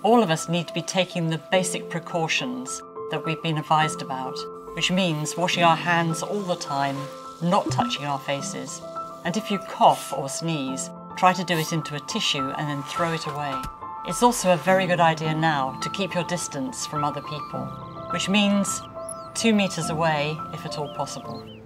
All of us need to be taking the basic precautions that we've been advised about, which means washing our hands all the time, not touching our faces, and if you cough or sneeze, try to do it into a tissue and then throw it away. It's also a very good idea now to keep your distance from other people, which means 2 meters away if at all possible.